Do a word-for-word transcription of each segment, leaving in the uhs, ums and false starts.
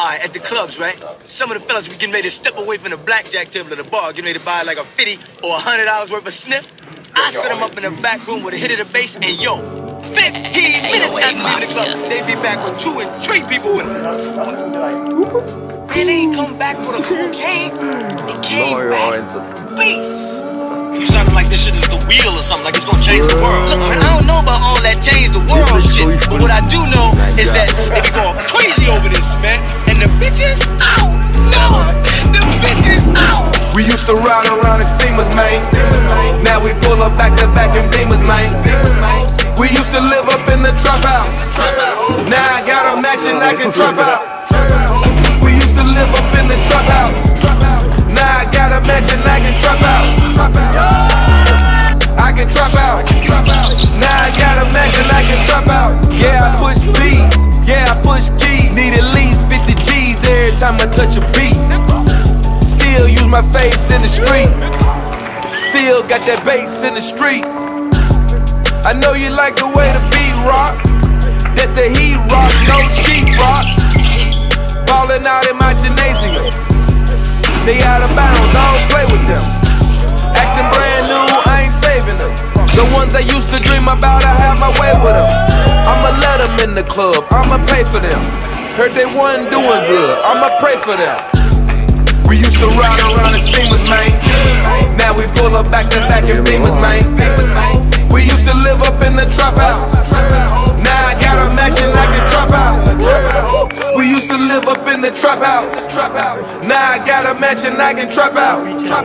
Alright, at the clubs, right? Some of the fellas were getting ready to step away from the blackjack table of the bar, getting ready to buy like a fifty or a hundred dollars worth of sniff. I set them up in the back room with a hit of the bass, and yo, fifteen minutes after leaving the club, they be back with two and three people with them. And they ain't come back for the cocaine. They came No, back no, beast. You sounding like this shit is the wheel or something, like it's gonna change the world. Look, man, I don't know about all that change the world shit, but what I do know is that they be going crazy over this, man. And the bitches out. No, the bitches out. We used to ride around in steamers, man. Now we pull up back to back in beamers, man. We used to live up in the trap house. Now I got a mansion I can trap out. We used to live up in the trap house. Now I got a mansion I can trap out. I can trap out. Now I got a mansion I can trap out. Yeah, I push beats. Yeah, I push keys. Need at least fifty G's every time I touch a beat. Still use my face in the street. Still got that bass in the street. I know you like the way the beat rock. That's the heat rock, no sheet rock. Ballin' out in my gymnasium. They out of bounds, I don't play with them. Acting brand new, I ain't saving them. The ones I used to dream about, I have my way with them. I'ma let them in the club, I'ma pay for them. Heard they wasn't doing good, I'ma pray for them. We used to ride around in steamers, man. Now we pull up back to back in beamers, man. We used to live up in the trap house. Now I got a mansion I can trap out. We used to live up in the trap house. Now I got a mansion I can trap out.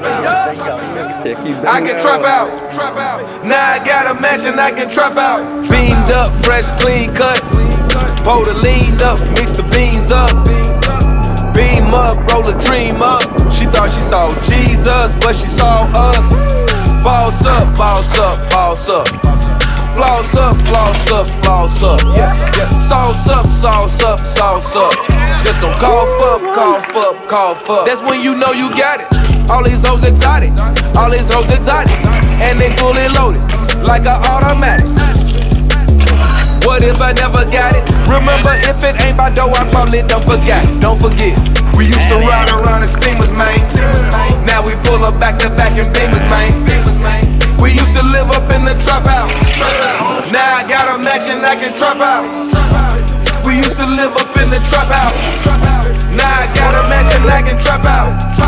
I can trap out. Now I got a mansion I can trap out. Beamed up, fresh, clean cut. Pull the lean up, mix the beans up. Beam up, roll a dream up. She thought she saw Jesus, but she saw us. Boss up, boss up, boss up. Floss up, floss up, floss up. Yeah, yeah. Sauce up, sauce up, sauce up. Just don't cough up, cough up, cough up. That's when you know you got it. All these hoes exotic, all these hoes exotic. And they fully loaded, like an automatic. What if I never got it? Remember, if it ain't by dough, I probably don't forget. Don't forget. We used to ride around in steamers, man. Now we pull up back to back in beamers, man. We used to live up in the trap house. Now I got a mansion I can trap out. We used to live up in the trap house. Now I got a mansion I can trap out.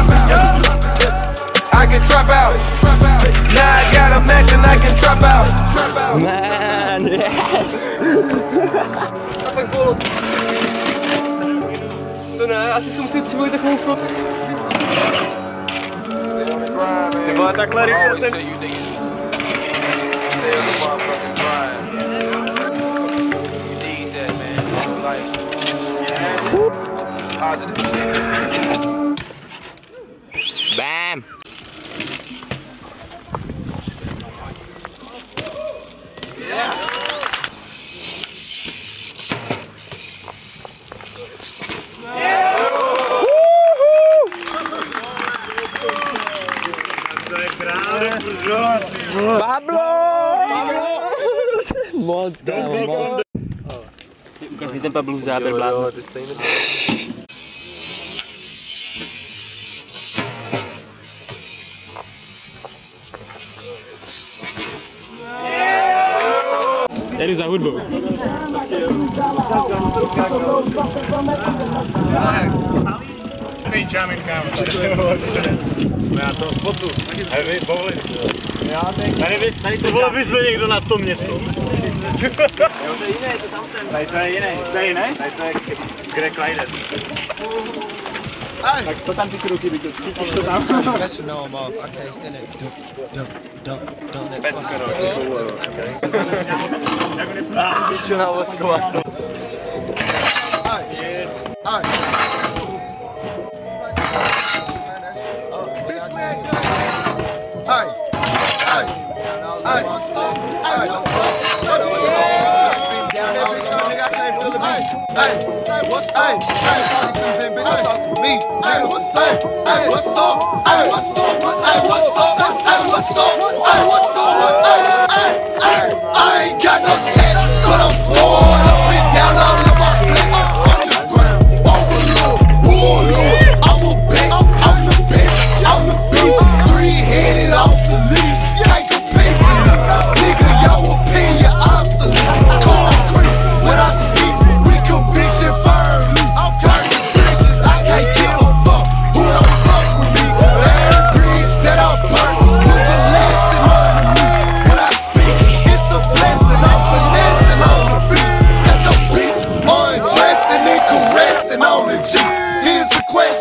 I can trap out. Now I got a mansion I can trap out. Man, yes! To ne, asi si musím si takovou flot. Ty vole, takhle rychle jsem... Stay on the motherfucking grind. You need that, man. Like, positive shit. Bam! Pablo! Moc, kámo, moc. Ukaž mi ten Pablo záběr, blázna. Jdu za hudbou. Hey, jamming kámo. Jsme na tom spotu. Hej, vy, bowling. Tady, vy, tady to vole vyzve někdo na tom něco. Jo, to je jiné, to tam ten. Tady to je jiné. To je jiné? Tady to je Greg Leider. Tak to tam ty kruky byť. Cítíš to tam? Best to know I'm off. I can't stand it. Don't, don't, don't let Pecka, fuck. Piču na voskovat. Bitch, we ain't done. Hey, hey, hey, hey, down every show, nigga, I came to the beat. Hey, say what's up? Hey, all these teasing, bitch, I'm talking to me. Hey, what's up? Hey, what's up? Hey, what's up? Hey, what's up? Hey, what's up? Hey, what's up? Hey, hey, I ain't got no chance, but I'm scored up and down all of my place. On the ground, overload.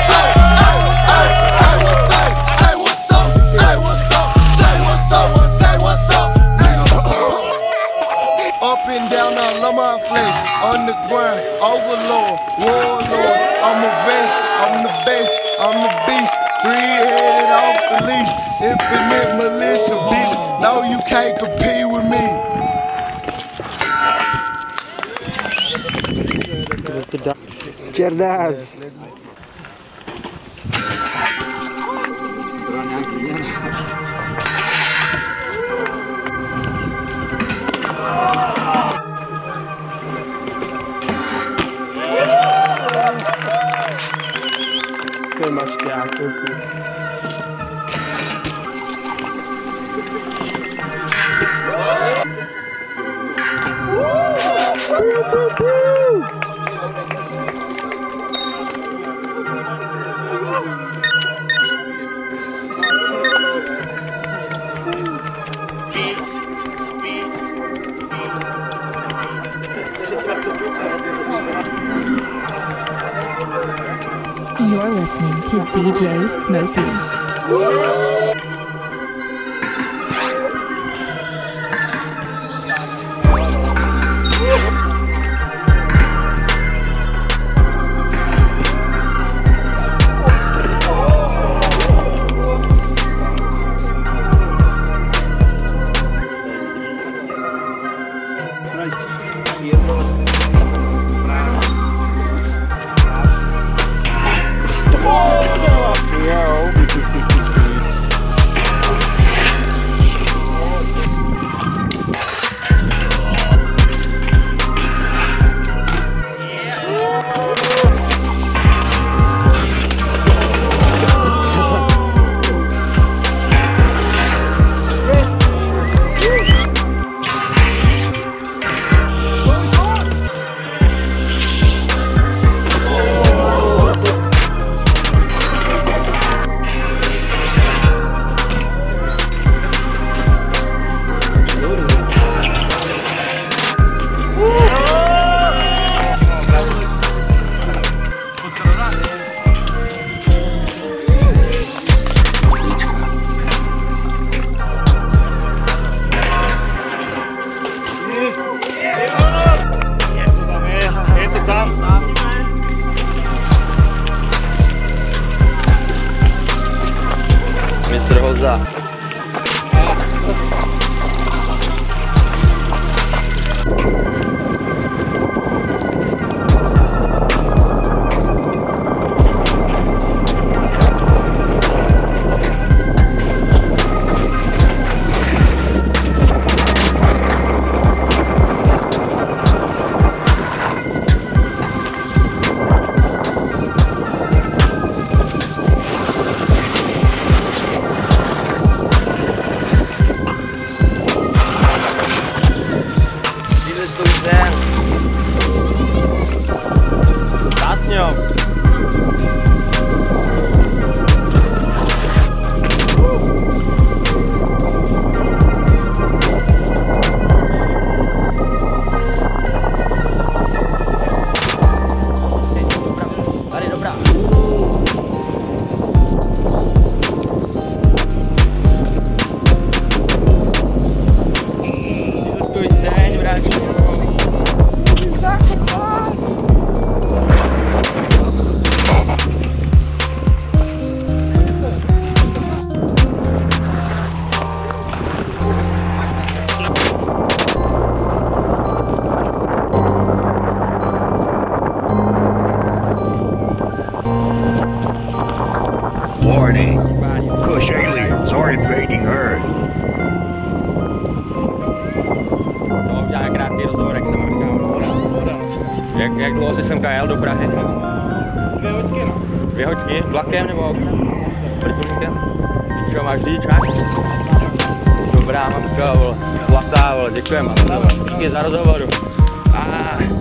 On the ground, overlord, warlord. I'm a vet, I'm the best, I'm the beast. Three-headed off the leash, infinite militia, bitch. No, you can't compete with me. Cerdas. Máš ťákovku. You're listening to D J Smokey. warning. Kush aliens are invading Earth. Co udělá krátký rozhovor, jak jsem říkal. Jak, jak dlouho jsi semka jel do Prahy? Dvě hoďky, no. Dvě hoďky? Vlakem nebo autem? Vrtulníkem? Čo, máš řidičák? Dobrá mamka, vole. Zlatá, vole, děkujeme. Díky za rozhovoru. Ah.